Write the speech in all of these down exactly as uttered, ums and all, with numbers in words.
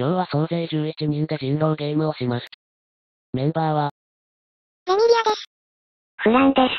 今日は総勢じゅういちにんで人狼ゲームをします。メンバーは、 レミリアです。 フランです。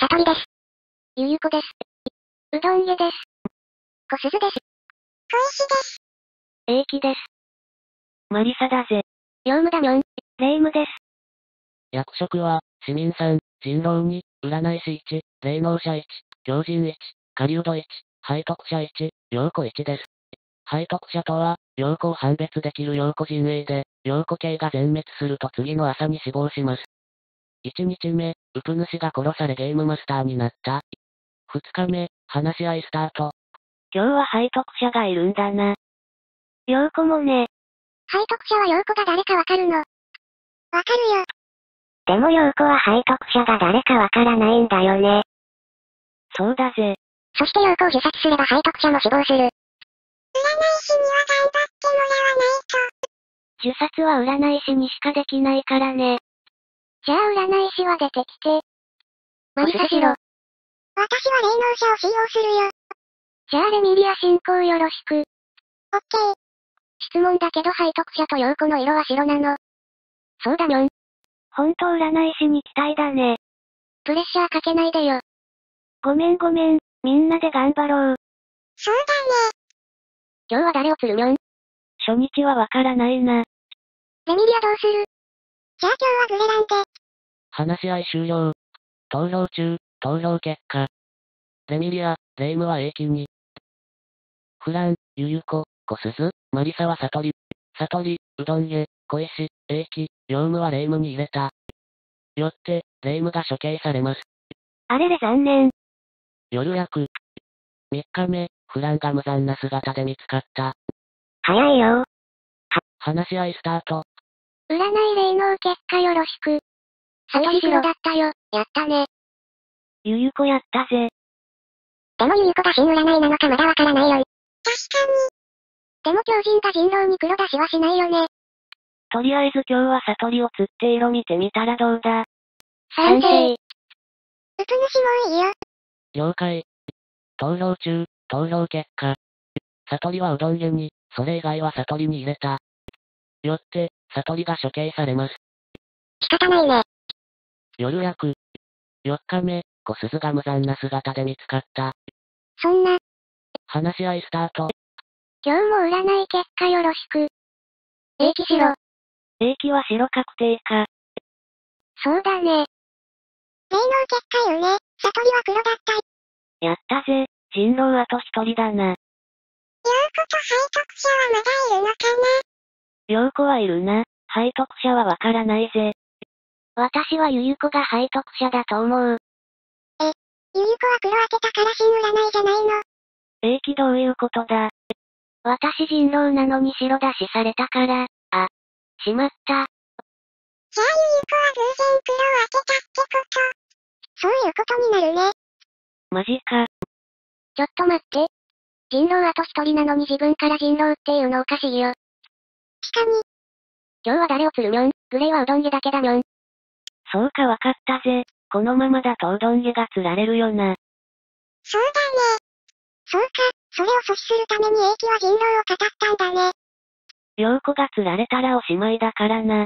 サトリです。ゆゆこです。 うどん家です。 こすずです。 小石です。 えいきです。 マリサだぜ。 ヨウムだにょん。 レイムです。 役職は、市民さん、人狼に、占い師いち、霊能者いち、狂人いち、狩人いち、背徳者いち、陽子いちです。背徳者とは、陽子を判別できる陽子陣営で、陽子系が全滅すると次の朝に死亡します。いちにちめ、ウプ主が殺されゲームマスターになった。ふつかめ、話し合いスタート。 今日は背徳者がいるんだな。 陽子もね。 背徳者は陽子が誰かわかるの？わかるよ。 でも陽子は背徳者が誰かわからないんだよね。 そうだぜ。 そして陽子を自殺すれば背徳者も死亡する。 占い師には頑張ってもらわないと。 自殺は占い師にしかできないからね。じゃあ占い師は出てきて。 マリサしろ。 私は霊能者を使用するよ。 じゃあレミリア進行よろしく。 オッケー。 質問だけど背徳者と陽子の色は白なの？そうだにょん。 ほんと占い師に期待だね。 プレッシャーかけないでよ。 ごめんごめん、みんなで頑張ろう。 そうだね。 今日は誰を釣るにょん？ 初日はわからないな。 レミリアどうする？ じゃあ今日はグレランで。 話し合い終了。投票中、投票結果。レミリア、レイムは A 期に。フラン、ユユコ、コスズ、マリサはサトリ。サトリ、うどん家、小石、A 期、ヨウムはレイムに入れた。よって、レイムが処刑されます。 あれれ残念。 夜役。みっかめ、フランが無残な姿で見つかった。 早いよ。は、 話し合いスタート。 占い霊能結果よろしく。サトリ黒だったよ。やったね。 ゆゆこやったぜ。 でもゆゆこが新占いなのかまだわからないよ。 確かに。 でも狂人が人狼に黒出しはしないよね。 とりあえず今日は悟りを釣って色見てみたらどうだ。 賛成。 うつ主もいいよ。 了解。投票中、投票結果。悟りはうどん家に、それ以外は悟りに入れた。よって、悟りが処刑されます。 仕方ないね。 夜役。よっかめ、小鈴が無残な姿で見つかった。 そんな。 話し合いスタート。 今日も占い結果よろしく。A 期しろ。 A 期は白確定か。 そうだね。 霊能結果よね。悟りは黒だった。 やったぜ、人狼あと一人だな。 陽子と背徳者はまだいるのかな？ 陽子はいるな。背徳者はわからないぜ。 私はゆゆこが背徳者だと思う。 え、ゆゆこは黒当てたから新占いじゃないの？ A 期どういうことだ？ 私人狼なのに白出しされたから、あ、しまった。 じゃあゆゆこは偶然黒を当てたってこと？そういうことになるね。 マジか。 ちょっと待って。人狼あと一人なのに自分から人狼っていうのおかしいよ。 しかに。 今日は誰を釣るにょん？グレイはうどん家だけだにょん。 そうかわかったぜ。このままだとうどん家が釣られるよな。 そうだね。そうか、それを阻止するために A 期は人狼を語ったんだね。 陽子が釣られたらおしまいだからな。 じゃあうどん家が陽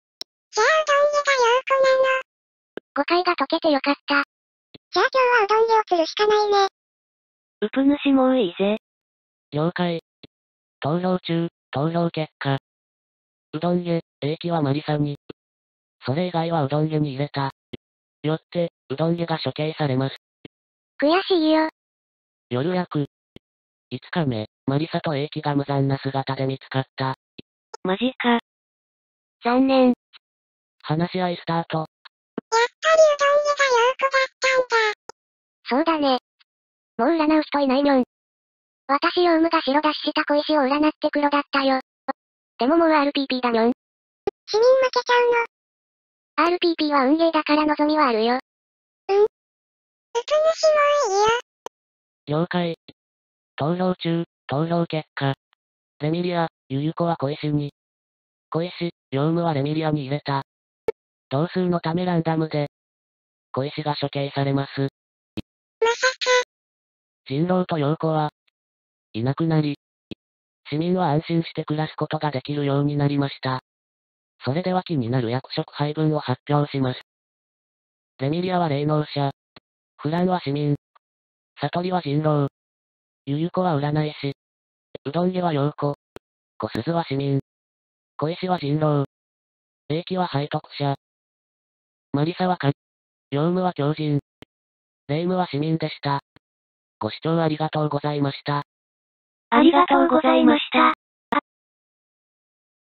子なの？ 誤解が解けてよかった。 じゃあ今日はうどん家を釣るしかないね。 うぷ主もういいぜ。 了解。投票中、投票結果。うどん家、A 期はマリサに。それ以外はうどん家に入れた。よって、うどん家が処刑されます。 悔しいよ。 夜役。いつかめ、マリサと A 期が無残な姿で見つかった。 マジか。 残念。 話し合いスタート。 やっぱりうどん家が陽子だったんだ。 そうだね。もう占う人いないにょん。私ヨウムが白出しした小石を占って黒だったよ。でももう アールピーピー だにょん。 市民負けちゃうの？ アールピーピー は運ゲーだから望みはあるよ。 うん。うつ主もいいよ。 了解。投票中、投票結果。レミリア、ユユコは小石に。小石、ヨウムはレミリアに入れた。同数のためランダムで、小石が処刑されます。 まさか。 人狼と陽子は、いなくなり、 市民は安心して暮らすことができるようになりました。それでは気になる役職配分を発表します。レミリアは霊能者。フランは市民。サトリは人狼。ユユコは占い師。うどんげは陽子。小鈴は市民。小石は人狼。英気は背徳者。マリサはか、ヨウムは狂人。レイムは市民でした。ご視聴ありがとうございました。 ありがとうございました。